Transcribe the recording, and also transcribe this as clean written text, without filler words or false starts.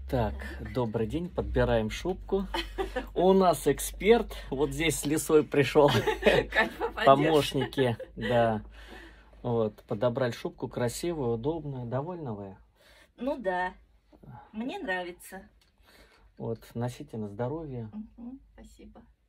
Так, добрый день, подбираем шубку. У нас эксперт, вот здесь с лисой пришел, помощники, да. Вот, подобрали шубку красивую, удобную, довольны вы? Ну да, мне нравится. Вот, носите на здоровье. Спасибо.